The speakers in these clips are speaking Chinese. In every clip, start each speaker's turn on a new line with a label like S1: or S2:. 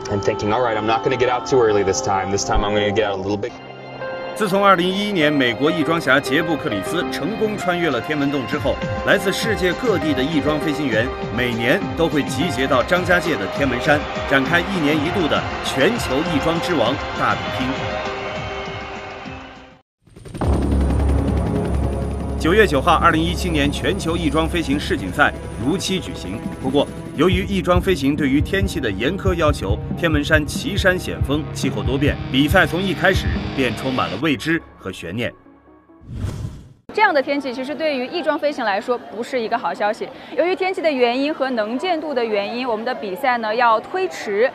S1: and thinking, all right, I'm not going to get out too early this time. This time I'm going to get out a little bit.
S2: 自从2011年美国翼装侠杰布·克里斯成功穿越了天文洞之后，来自世界各地的翼装飞行员每年都会集结到张家界的天门山，展开1年1度的全球翼装之王大比拼。9月9号，2017年全球翼装飞行世锦赛如期举行。不过，由于翼装飞行对于天气的严苛要求，天门山奇山险峰，气候多变，比赛从一开始便充满了未知和悬念。
S3: 这样的天气其实对于翼装飞行来说不是一个好消息。由于天气的原因和能见度的原因，我们的比赛呢要推迟。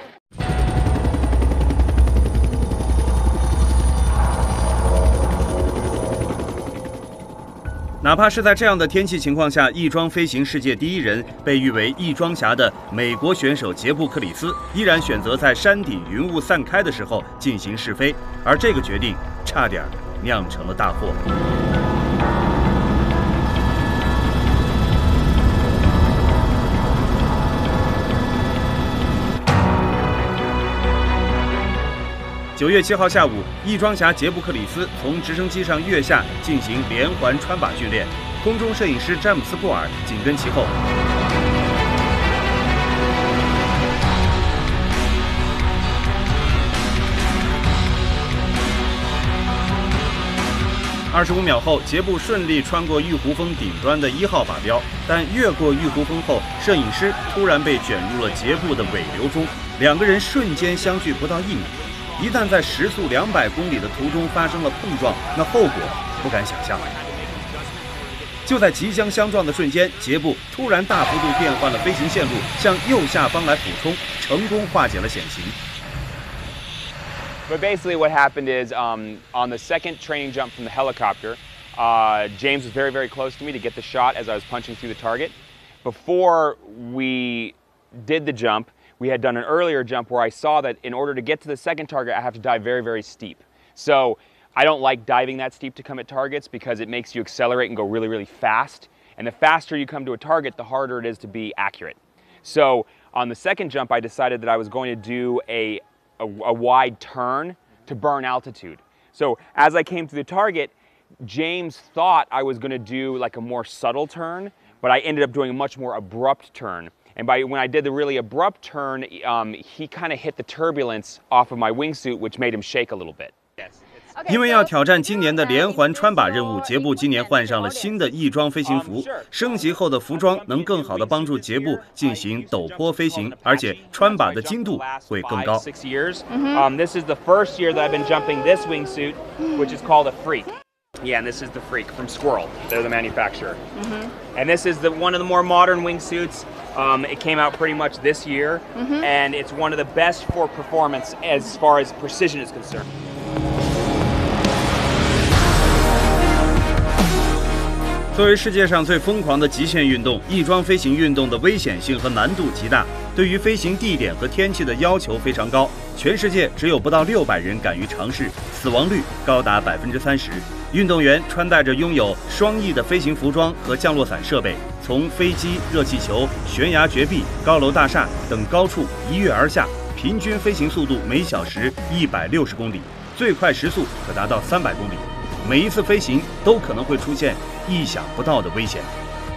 S3: 哪怕是在这样的天气情况下，翼装飞行世界第一人、被誉为翼装侠的美国选手杰布·克里斯，依然选择在山顶云雾散开的时候进行试飞，而这个决定差点酿成了大祸。9月7号下午，翼装侠杰布·克里斯从直升机上跃下，进行连环穿靶训练。空中摄影师詹姆斯·布尔紧跟其后。25秒后，杰布顺利穿过玉湖峰顶端的1号靶标，但越过玉湖峰后，摄影师突然被卷入了杰布的尾流中，两个人瞬间相距不到1米。 一旦在时速200公里的途中发生了碰撞，那后果不敢想象。就在即将相撞的瞬间，杰布突然大幅度变换了飞行线路，向右下方来俯冲，成功化解了险情。
S1: But basically, what happened is on the second training jump from the helicopter, James was very, very close to me to get the shot as I was punching through the target. Before we did the jump, we had done an earlier jump where I saw that in order to get to the second target, I have to dive very, very steep. So I don't like diving that steep to come at targets because it makes you accelerate and go really, really fast. And the faster you come to a target, the harder it is to be accurate. So on the second jump, I decided that I was going to do a wide turn to burn altitude. So as I came to the target, James thought I was going to do like a more subtle turn, but I ended up doing a much more abrupt turn. And when I did the really abrupt turn, he kind of hit the turbulence off of my wingsuit, which made him shake a little bit.
S2: 因为要挑战今年的连环穿靶任务，杰布今年换上了新的翼装飞行服。升级后的服装能更好地帮助杰布进行陡坡飞行，而且穿靶的精度会更高。
S1: This is the first year that I've been jumping this wingsuit, which is called a Freak. Yeah, and this is the Freak from Squirrel. They're the manufacturer. And this is one of the more modern wingsuits. It came out pretty much this year, and it's one of the best for performance as far as precision is concerned.
S2: 作为世界上最疯狂的极限运动，翼装飞行运动的危险性和难度极大，对于飞行地点和天气的要求非常高。全世界只有不到600人敢于尝试，死亡率高达30%。运动员穿戴着拥有双翼的飞行服装和降落伞设备，从飞机、热气球、悬崖绝壁、高楼大厦等高处一跃而下，平均飞行速度每小时160公里，最快时速可达到300公里。每一次飞行都可能会出现意想不到的危险。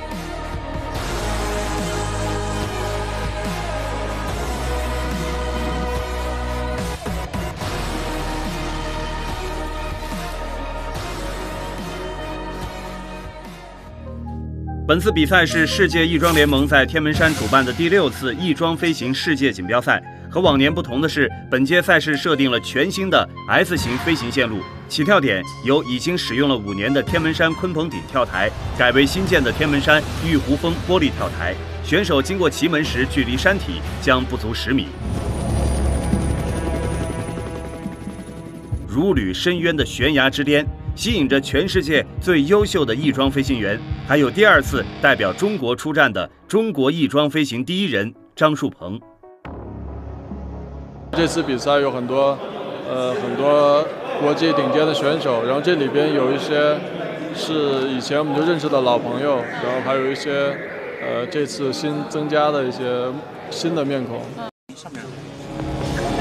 S2: 本次比赛是世界翼装联盟在天门山主办的第6次翼装飞行世界锦标赛。和往年不同的是，本届赛事设定了全新的 S 型飞行线路，起跳点由已经使用了5年的天门山鲲鹏顶跳台改为新建的天门山玉湖峰玻璃跳台。选手经过奇门时，距离山体将不足10米。如履深渊的悬崖之巅，吸引着全世界最优秀的翼装飞行员，还有第2次代表中国出战的中国翼装飞行第1人张树鹏。
S4: 这次比赛有很多国际顶尖的选手，然后这里边有一些是以前我们就认识的老朋友，然后还有一些这次新增加的一些新的面孔。上面。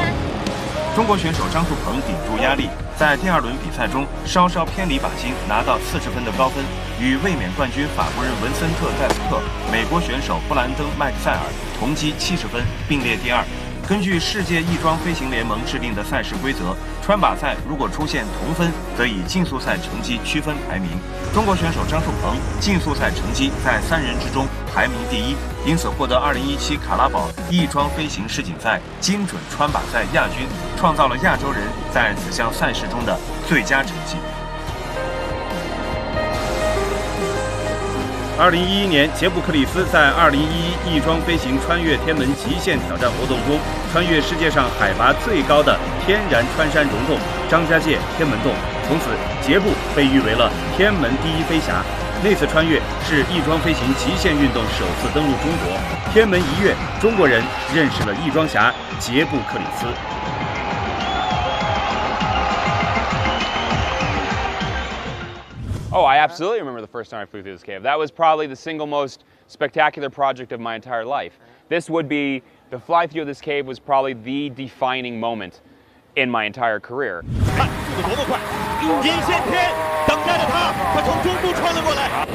S3: 中国选手张树鹏顶住压力，在第2轮比赛中稍稍偏离靶心，拿到40分的高分，与卫冕冠军法国人文森特·戴斯克、美国选手布兰登·麦克塞尔同积70分，并列第2。根据世界翼装飞行联盟制定的赛事规则，穿靶赛如果出现同分，则以竞速赛成绩区分排名。中国选手张树鹏竞速赛成绩在3人之中排名第1，因此获得2017卡拉宝翼装飞行世锦赛精准穿靶赛亚军，创造了亚洲人在此项赛事中的最佳成绩。2011年，杰布·克里斯在2011翼装飞行穿越天门极限挑战活动中，穿越世界上海拔最高的天然穿山溶洞——张家界天门洞。从此，杰布被誉为了天门第一飞侠。那次穿越是翼装飞行极限运动首次登陆中国。天门一跃，中国人认识了翼装侠杰布·克里斯。
S1: Oh, I absolutely remember the first time I flew through this cave. That was probably the single most spectacular project of my entire life. This would be, the fly through of this cave was probably the defining moment in my entire career.
S5: 看，速度多么快！银线天等待着他，他从中部穿了过来。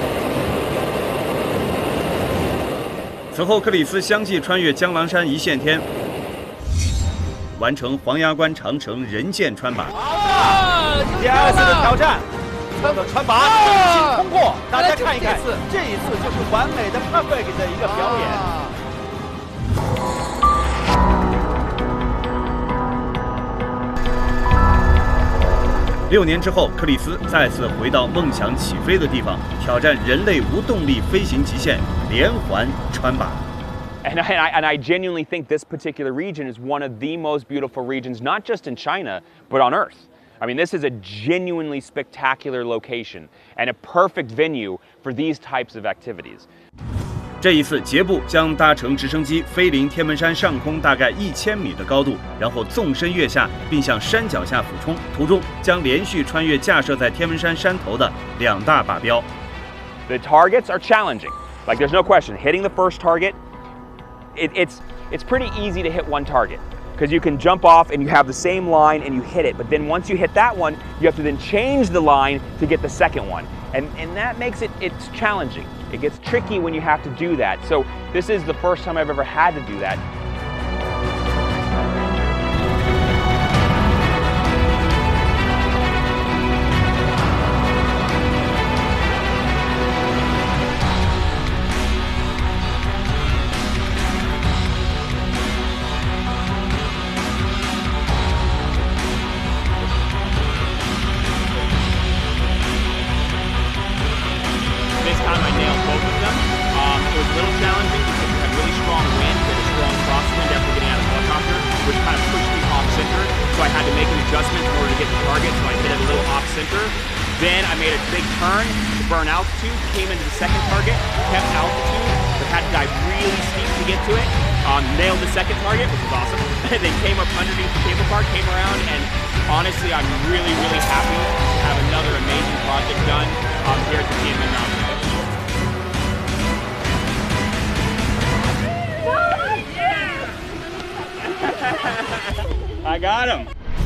S3: 此后，克里斯相继穿越江郎山一线天，完成黄崖关长城人剑穿靶。
S5: 第2次的挑战。穿靶成功通过，大家看一看，这一次就是完美的 perfect 的一个表演。
S3: 6年之后，克里斯再次回到梦想起飞的地方，挑战人类无动力飞行极限——连环穿靶。
S1: And I genuinely think this particular region is one of the most beautiful regions, not just in China, but on Earth. I mean, this is a genuinely spectacular location and a perfect venue for these types of activities.
S3: 这一次，杰布将搭乘直升机飞临天门山上空大概1000米的高度，然后纵身跃下，并向山脚下俯冲。途中将连续穿越架设在天门山山头的2大靶标。
S1: The targets are challenging. Like, there's no question. Hitting the first target, it's pretty easy to hit one target. Because you can jump off and you have the same line and you hit it. But then once you hit that one, you have to then change the line to get the second one. And that makes it's challenging. It gets tricky when you have to do that. So this is the first time I've ever had to do that. Then I made a big turn to burn altitude, came into the second target, kept altitude, but had to dive really steep to get to it. Nailed the second target, which was awesome. Then came up underneath the cable car, came around, and honestly, I'm really, really happy to have another amazing project done here at the Tianmen Mountain. I got him.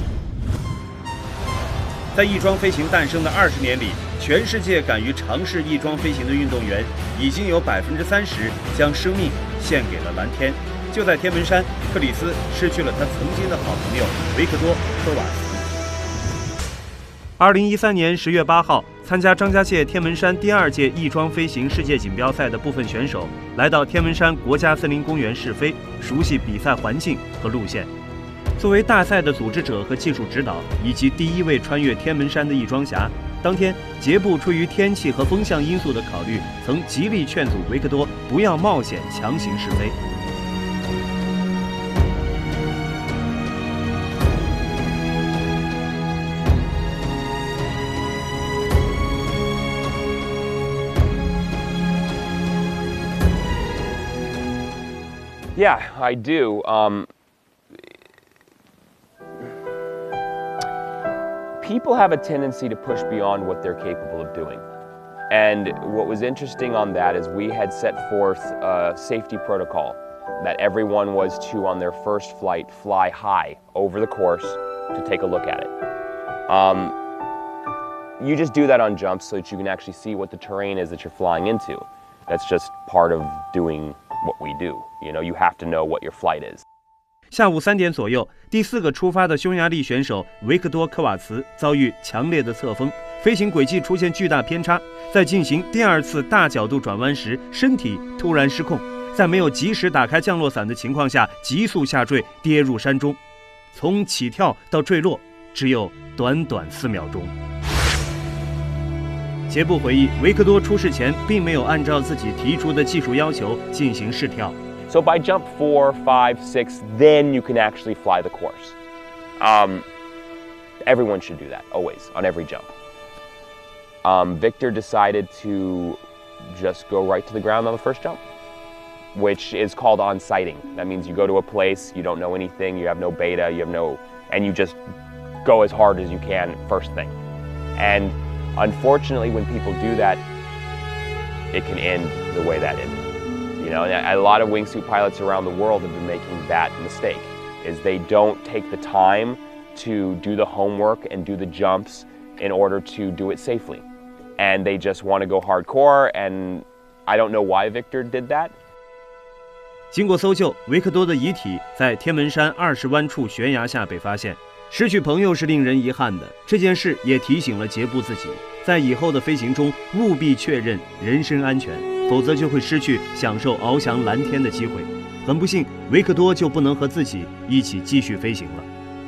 S3: 在翼装飞行诞生的20年里，全世界敢于尝试翼装飞行的运动员，已经有30%将生命献给了蓝天。就在天门山，克里斯失去了他曾经的好朋友维克多·科瓦斯。2013年10月8号，参加张家界天门山第2届翼装飞行世界锦标赛的部分选手来到天门山国家森林公园试飞，熟悉比赛环境和路线。作为大赛的组织者和技术指导，以及第1位穿越天门山的翼装侠，当天杰布出于天气和风向因素的考虑，曾极力劝阻维克多不要冒险强行试飞。
S1: Yeah, I do. People have a tendency to push beyond what they're capable of doing. And what was interesting on that is we had set forth a safety protocol that everyone was to, on their first flight, fly high over the course to take a look at it. You just do that on jumps so that you can actually see what the terrain is that you're flying into. That's just part of doing what we do. You know, you have to know what your flight is.
S2: 下午3点左右，第4个出发的匈牙利选手维克多·科瓦茨遭遇强烈的侧风，飞行轨迹出现巨大偏差，在进行第2次大角度转弯时，身体突然失控，在没有及时打开降落伞的情况下，急速下坠，跌入山中。从起跳到坠落，只有短短4秒钟。杰布回忆，维克多出事前并没有按照自己提出的技术要求进行试跳。
S1: So by jump 4, 5, 6, then you can actually fly the course. Everyone should do that, always, on every jump. Victor decided to just go right to the ground on the first jump, which is called on-sighting. That means you go to a place, you don't know anything, you have no beta, and you just go as hard as you can first thing. And unfortunately, when people do that, it can end the way that ended. You know, and a lot of wingsuit pilots around the world have been making that mistake, is they don't take the time to do the homework and do the jumps in order to do it safely. And they just want to go hardcore, and I don't know why Victor did that.
S2: 经过搜救，维克多的遗体在天门山20湾处悬崖下被发现。失去朋友是令人遗憾的，这件事也提醒了杰布自己，在以后的飞行中务必确认人身安全，否则就会失去享受翱翔蓝天的机会。很不幸，维克多就不能和自己一起继续飞行了。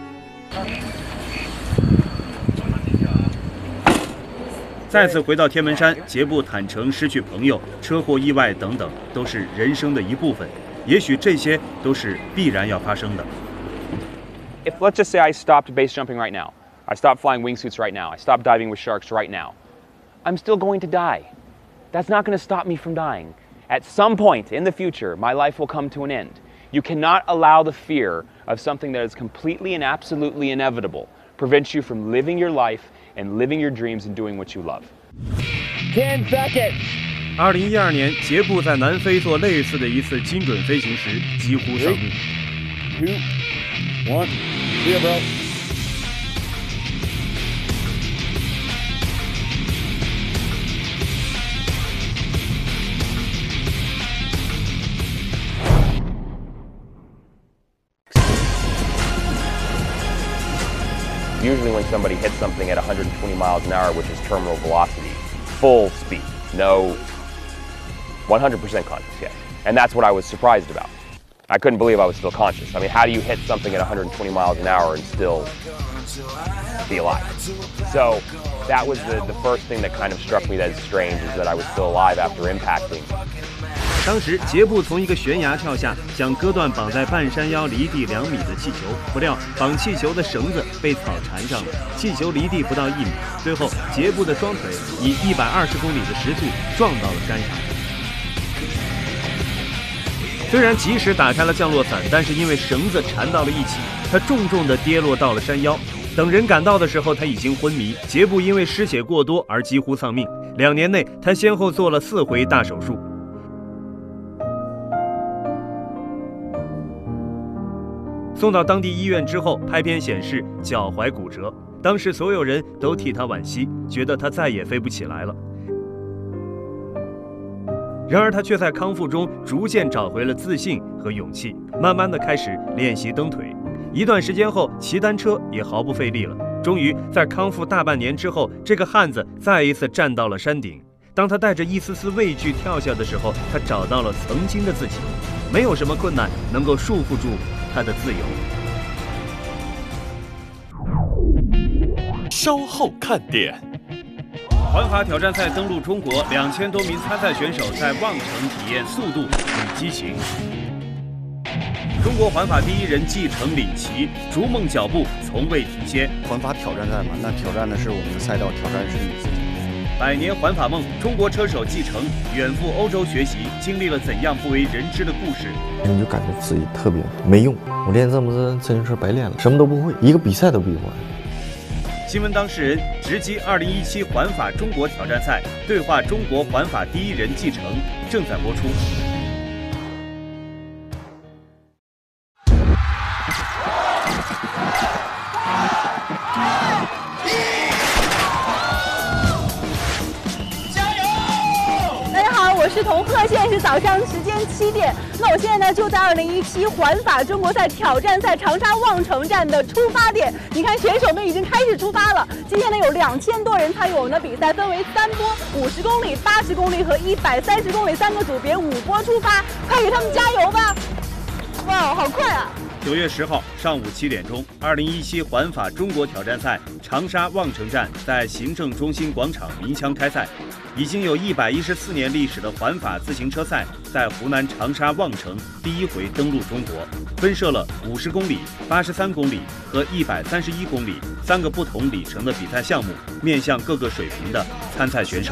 S2: 再次回到天门山，杰布坦诚失去朋友、车祸意外等等都是人生的一部分，也许这些都是必然要发生的。
S1: If let's just say I stopped base jumping right now, I stopped flying wingsuits right now, I stopped diving with sharks right now, I'm still going to die. That's not going to stop me from dying. At some point in the future, my life will come to an end. You cannot allow the fear of something that is completely and absolutely inevitable prevent you from living your life and living your dreams and doing what you love.
S6: Ken Beckett.
S2: 2012年，杰布在南非做类似的一次精准飞行时几乎丧命。
S6: 2, 1, see ya, bro.
S1: Usually when somebody hits something at 120 miles an hour, which is terminal velocity, full speed, no 100% conscious, yes. And that's what I was surprised about. I couldn't believe I was still conscious. I mean, how do you hit something at 120 miles an hour and still be alive? So that was the first thing that kind of struck me as strange, is that I was still alive after impacting.
S2: 当时，杰布从一个悬崖跳下，想割断绑在半山腰离地2米的气球，不料绑气球的绳子被草缠上了，气球离地不到1米。最后，杰布的双腿以120公里的时速撞到了山上。虽然及时打开了降落伞，但是因为绳子缠到了一起，他重重地跌落到了山腰。等人赶到的时候，他已经昏迷。杰布因为失血过多而几乎丧命。2年内，他先后做了4回大手术。 送到当地医院之后，拍片显示脚踝骨折。当时所有人都替他惋惜，觉得他再也飞不起来了。然而他却在康复中逐渐找回了自信和勇气，慢慢地开始练习蹬腿。一段时间后，骑单车也毫不费力了。终于在康复大半年之后，这个汉子再一次站到了山顶。当他带着一丝丝畏惧跳下的时候，他找到了曾经的自己。没有什么困难能够束缚住 他的自由。
S7: 稍后看点。
S2: 环法挑战赛登陆中国，2000多名参赛选手在望城体验速度与激情。中国环法第一人继承领旗，逐梦脚步从未停歇。
S8: 环法挑战赛嘛，那挑战的是我们的赛道，挑战是你自己。
S2: 100年环法梦，中国车手继承远赴欧洲学习，经历了怎样不为人知的故事？
S8: 你就感觉自己特别没用，我练这么多自行车白练了，什么都不会，一个比赛都比不完。
S2: 新闻当事人直击2017环法中国挑战赛，对话中国环法第一人继承，正在播出。
S7: 是同贺县是早上时间7点。那我现在呢就在2017环法中国赛挑战赛长沙望城站的出发点。你看选手们已经开始出发了。今天呢有2000多人参与我们的比赛，分为3波，50公里、80公里和130公里3个组别，5波出发，快给他们加油吧！哇，好快啊
S2: ！9月10号上午7点钟，2017环法中国挑战赛长沙望城站在行政中心广场鸣枪开赛。已经有114年历史的环法自行车赛在湖南长沙望城第1回登陆中国，分设了50公里、83公里和131公里3个不同里程的比赛项目，面向各个水平的参赛选手。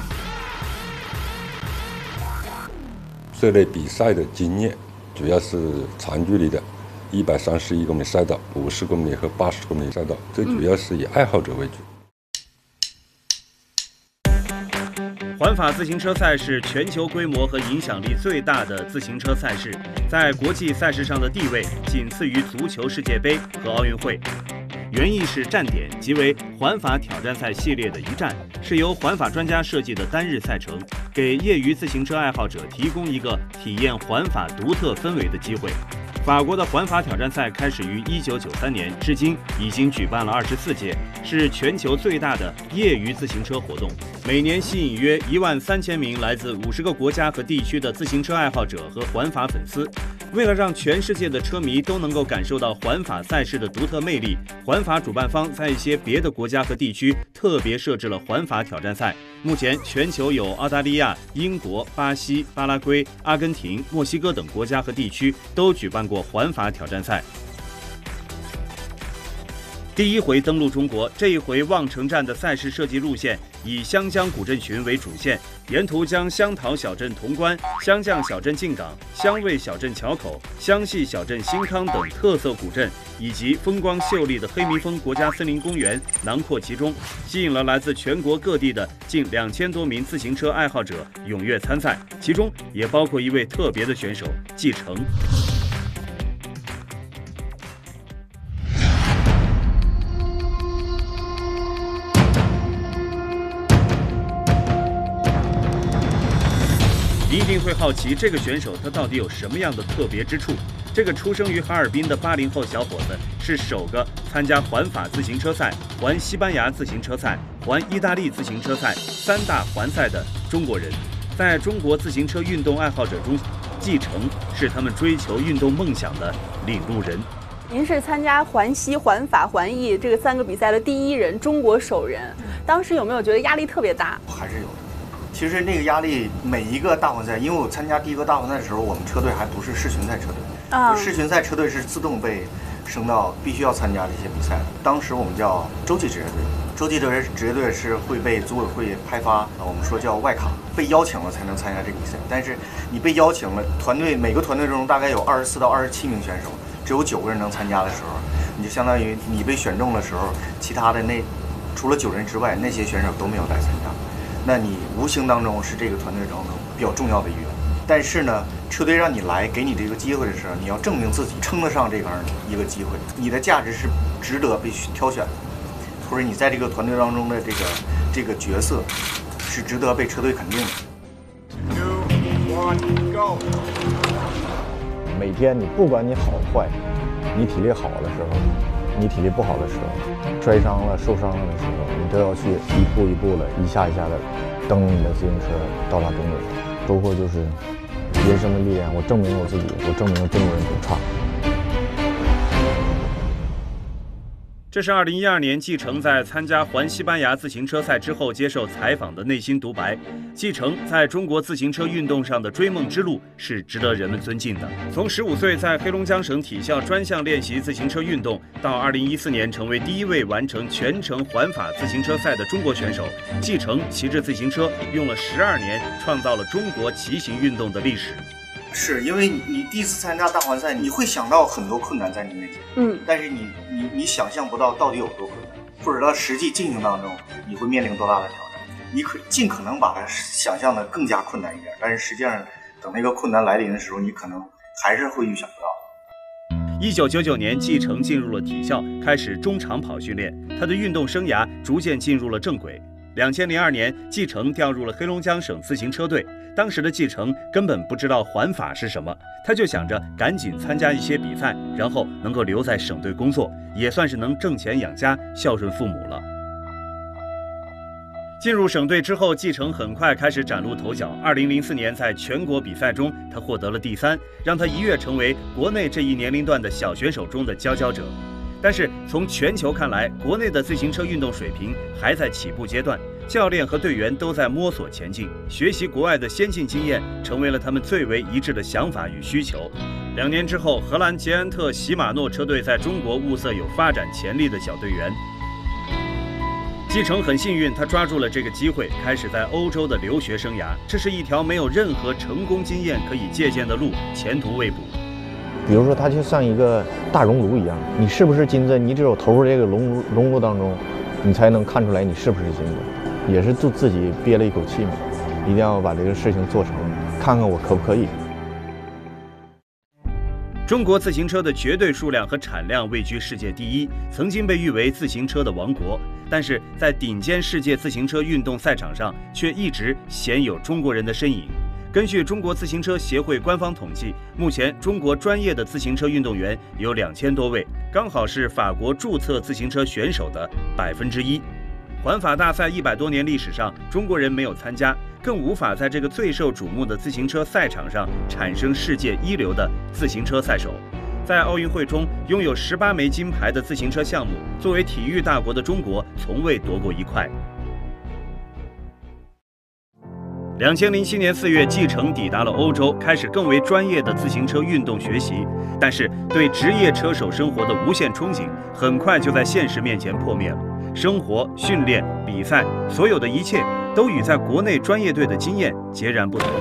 S9: 这类比赛的经验主要是长距离的131公里赛道、50公里和80公里赛道，这主要是以爱好者为主。
S2: 环法自行车赛是全球规模和影响力最大的自行车赛事，在国际赛事上的地位仅次于足球世界杯和奥运会。原意是站点，即为环法挑战赛系列的一站，是由环法专家设计的单日赛程，给业余自行车爱好者提供一个体验环法独特氛围的机会。法国的环法挑战赛开始于1993年，至今已经举办了24届，是全球最大的业余自行车活动，每年吸引约13000名来自50个国家和地区的自行车爱好者和环法粉丝。为了让全世界的车迷都能够感受到环法赛事的独特魅力，环法主办方在一些别的国家和地区特别设置了环法挑战赛。目前全球有澳大利亚、英国、巴西、巴拉圭、阿根廷、墨西哥等国家和地区都举办过环法挑战赛。第1回登陆中国，这一回望城站的赛事设计路线以湘江古镇群为主线，沿途将香桃小镇潼关、湘绛小镇进港、湘卫小镇桥口、湘系小镇新康等特色古镇，以及风光秀丽的黑迷峰国家森林公园囊括其中，吸引了来自全国各地的近2000多名自行车爱好者踊跃参赛，其中也包括一位特别的选手季承。你一定会好奇，这个选手他到底有什么样的特别之处？这个出生于哈尔滨的80后小伙子是首个参加环法自行车赛、环西班牙自行车赛、环意大利自行车赛3大环赛的中国人。在中国自行车运动爱好者中，季承是他们追求运动梦想的领路人。
S7: 您是参加环西、环法、环意这个3个比赛的第1人，中国首人。当时有没有觉得压力特别大？
S10: 还是有的。其实那个压力，每一个大环赛，因为我参加第1个大环赛的时候，我们车队还不是世巡赛车队，就世巡赛车队是自动被升到必须要参加这些比赛的。当时我们叫洲际职业队，洲际职业队是会被组委会派发，我们说叫外卡，被邀请了才能参加这个比赛。但是你被邀请了，每个团队中大概有24到27名选手，只有9个人能参加的时候，你就相当于你被选中的时候，其他的除了9人之外，那些选手都没有来参加。那你无形当中是这个团队当中比较重要的一员，但是呢，车队让你来，给你这个机会的时候，你要证明自己称得上这样一个机会，你的价值是值得被挑选的，或者你在这个团队当中的这个角色是值得被车队肯定的。2, 1, go！
S11: 每天你不管你好坏，你体力好的时候，你体力不好的时候，摔伤了、受伤了的时候，你都要去一步一步的、一下一下的蹬你的自行车到达终点。收获就是人生的历练，我证明我自己，我证明了中国人不差。
S2: 这是2012年季承在参加环西班牙自行车赛之后接受采访的内心独白。季承在中国自行车运动上的追梦之路是值得人们尊敬的。从15岁在黑龙江省体校专项练习自行车运动，到2014年成为第1位完成全程环法自行车赛的中国选手，季承骑着自行车用了12年，创造了中国骑行运动的历史。
S10: 是因为你第一次参加大环赛，你会想到很多困难在你面前，但是你想象不到到底有多困难，或者到实际进行当中你会面临多大的挑战，你尽可能把它想象的更加困难一点，但是实际上等那个困难来临的时候，你可能还是会预想不到。
S2: 1999年，季承进入了体校，开始中长跑训练，他的运动生涯逐渐进入了正轨。2002年，季承调入了黑龙江省自行车队。 当时的继承根本不知道环法是什么，他就想着赶紧参加一些比赛，然后能够留在省队工作，也算是能挣钱养家，孝顺父母了。进入省队之后，继承很快开始崭露头角。2004年在全国比赛中，他获得了第3，让他一跃成为国内这一年龄段的小选手中的佼佼者。但是从全球看来，国内的自行车运动水平还在起步阶段，教练和队员都在摸索前进，学习国外的先进经验成为了他们最为一致的想法与需求。2年之后，荷兰捷安特禧玛诺车队在中国物色有发展潜力的小队员。继承很幸运，他抓住了这个机会，开始在欧洲的留学生涯。这是一条没有任何成功经验可以借鉴的路，前途未卜。
S11: 比如说，它就像一个大熔炉一样，你是不是金子，你只有投入这个熔炉当中，你才能看出来你是不是金子。也是自己憋了一口气嘛，一定要把这个事情做成，看看我可不可以。
S2: 中国自行车的绝对数量和产量位居世界第1，曾经被誉为自行车的王国，但是在顶尖世界自行车运动赛场上，却一直鲜有中国人的身影。根据中国自行车协会官方统计，目前中国专业的自行车运动员有2000多位，刚好是法国注册自行车选手的1%。环法大赛100多年历史上，中国人没有参加，更无法在这个最受瞩目的自行车赛场上产生世界一流的自行车赛手。在奥运会中，拥有18枚金牌的自行车项目，作为体育大国的中国，从未夺过1块。2007年4月，继承抵达了欧洲，开始更为专业的自行车运动学习。但是，对职业车手生活的无限憧憬，很快就在现实面前破灭了。生活、训练、比赛，所有的一切都与在国内专业队的经验截然不同。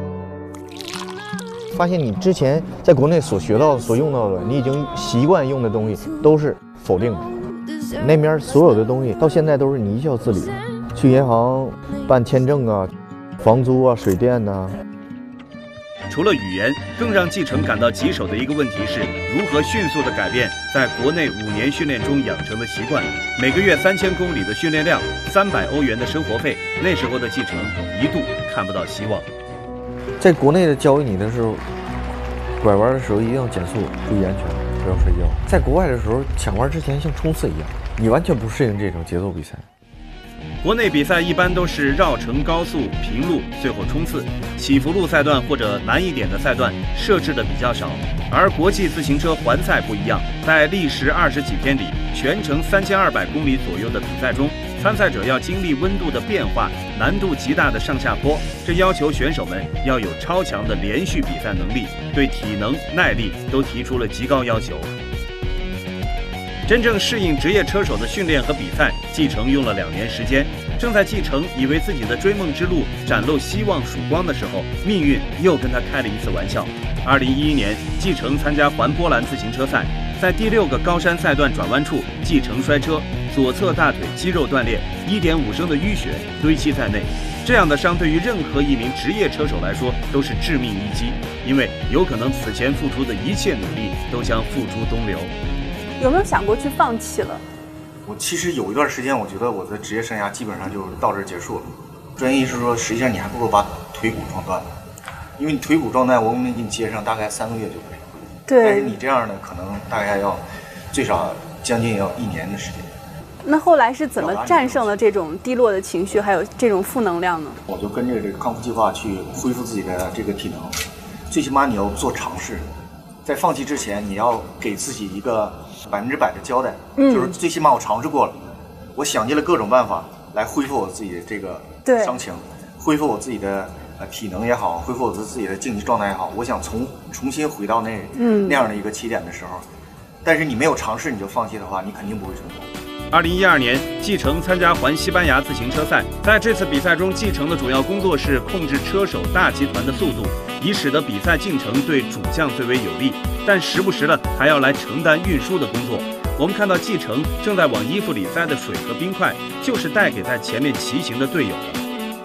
S11: 发现你之前在国内所学到的、所用到的，你已经习惯用的东西，都是否定的。那边所有的东西到现在都是你一校自理，去银行办签证啊、房租啊、水电呐。
S2: 除了语言，更让继承感到棘手的一个问题是，如何迅速地改变在国内5年训练中养成的习惯。每个月3000公里的训练量，300欧元的生活费，那时候的继承一度看不到希望。
S8: 在国内的教育你的时候，拐弯的时候一定要减速，注意安全，不要摔跤。在国外的时候，抢弯之前像冲刺一样，你完全不适应这种节奏比赛。
S2: 国内比赛一般都是绕城高速、平路，最后冲刺。起伏路赛段或者难一点的赛段设置的比较少，而国际自行车环赛不一样，在历时20几天里，全程3200公里左右的比赛中，参赛者要经历温度的变化、难度极大的上下坡，这要求选手们要有超强的连续比赛能力，对体能、耐力都提出了极高要求。真正适应职业车手的训练和比赛，继承用了2年时间。正在继承以为自己的追梦之路展露希望曙光的时候，命运又跟他开了一次玩笑。2011年，继承参加环波兰自行车赛，在第6个高山赛段转弯处，继承摔车，左侧大腿肌肉断裂，1.5升的淤血堆积在内。这样的伤对于任何一名职业车手来说都是致命一击，因为有可能此前付出的一切努力都将付诸东流。
S7: 有没有想过去放弃了？
S10: 我其实有一段时间，我觉得我的职业生涯基本上就到这儿结束了。专业医师说，实际上你还不如把腿骨撞断了，因为你腿骨撞断，我们给你接上大概3个月就可以。
S7: 对。
S10: 但是你这样呢，可能大概要最少将近要1年的时间。
S7: 那后来是怎么战胜了这种低落的情绪，还有这种负能量呢？
S10: 我就跟着这个康复计划去恢复自己的这个体能，最起码你要做尝试，在放弃之前，你要给自己一个100%的交代，就是最起码我尝试过了，我想尽了各种办法来恢复我自己的这个伤情，恢复我自己的体能也好，恢复我自己的竞技状态也好，我想重新回到那样的一个起点的时候，但是你没有尝试你就放弃的话，你肯定不会成功。
S2: 2012年，继承参加环西班牙自行车赛，在这次比赛中，继承的主要工作是控制车手大集团的速度，以使得比赛进程对主将最为有利，但时不时的还要来承担运输的工作。我们看到继承正在往衣服里塞的水和冰块，就是带给在前面骑行的队友的。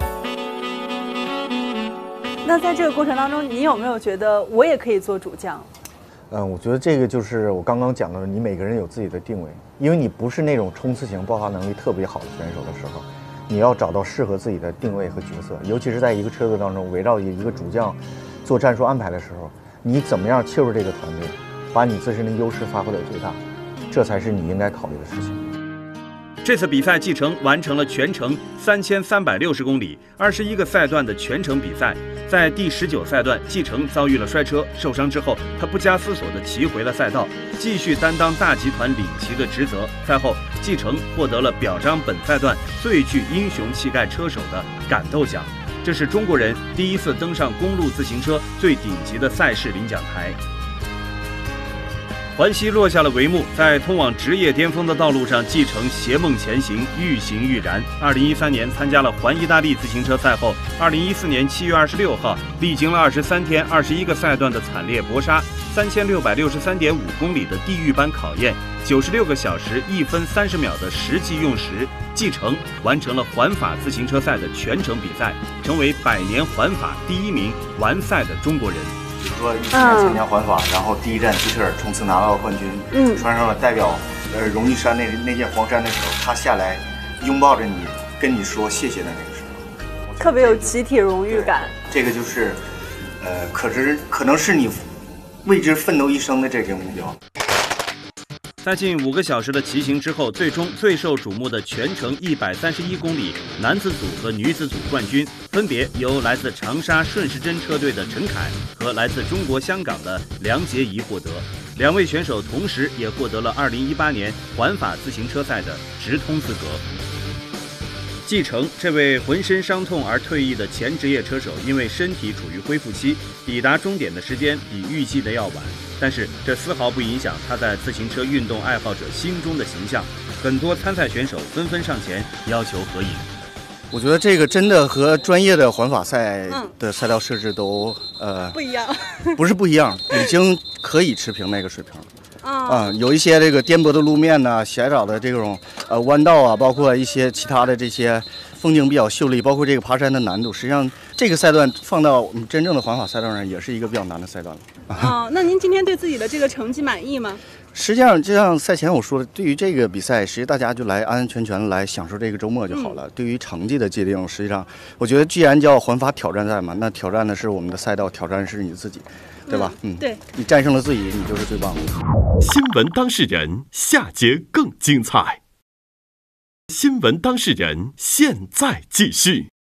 S7: 那在这个过程当中，你有没有觉得我也可以做主将？
S11: 我觉得这个就是我刚刚讲的，你每个人有自己的定位，因为你不是那种冲刺型爆发能力特别好的选手的时候， 你要找到适合自己的定位和角色，尤其是在一个车队当中，围绕一个主将做战术安排的时候，你怎么样切入这个团队，把你自身的优势发挥到最大，这才是你应该考虑的事情。
S2: 这次比赛，季承完成了全程3360公里，21个赛段的全程比赛。在第19赛段，季承遭遇了摔车，受伤之后，他不加思索地骑回了赛道，继续担当大集团领骑的职责。赛后，季承获得了表彰本赛段最具英雄气概车手的感斗奖，这是中国人第一次登上公路自行车最顶级的赛事领奖台。环西落下了帷幕，在通往职业巅峰的道路上，季承携梦前行，愈行愈燃。2013年参加了环意大利自行车赛后，2014年7月26号，历经了23天、21个赛段的惨烈搏杀，3663.5公里的地狱般考验，96个小时1分30秒的实际用时，季承完成了环法自行车赛的全程比赛，成为100年环法第1名完赛的中国人。
S10: 比如说17年参加环法，然后第一站基特尔冲刺拿到了冠军，穿上了代表荣誉衫那件黄衫的时候，他下来拥抱着你，跟你说谢谢的那个时候，
S7: 特别有集体荣誉感。
S10: 这个就是可能是你为之奋斗一生的这个目标。
S2: 在近5个小时的骑行之后，最终最受瞩目的全程131公里男子组和女子组冠军，分别由来自长沙顺时针车队的陈凯和来自中国香港的梁洁仪获得。2位选手同时也获得了2018年环法自行车赛的直通资格。季承这位浑身伤痛而退役的前职业车手，因为身体处于恢复期，抵达终点的时间比预计的要晚，但是这丝毫不影响他在自行车运动爱好者心中的形象。很多参赛选手纷纷上前要求合影。
S10: 我觉得这个真的和专业的环法赛的赛道设置都
S7: 不一样，
S10: 不是不一样，已经可以持平那个水平了。有一些这个颠簸的路面呐、狭窄的这种弯道啊，包括一些其他的这些风景比较秀丽，包括这个爬山的难度，实际上这个赛段放到我们真正的环法赛道上，也是一个比较难的赛段了。
S7: 那您今天对自己的这个成绩满意吗？
S10: 实际上，就像赛前我说的，对于这个比赛，实际大家就来安安全全来享受这个周末就好了。对于成绩的界定，实际上我觉得既然叫环法挑战赛嘛，那挑战的是我们的赛道，挑战是你自己，对吧？
S7: 对，
S10: 你战胜了自己，你就是最棒的。
S12: 新闻当事人下节更精彩。新闻当事人现在继续。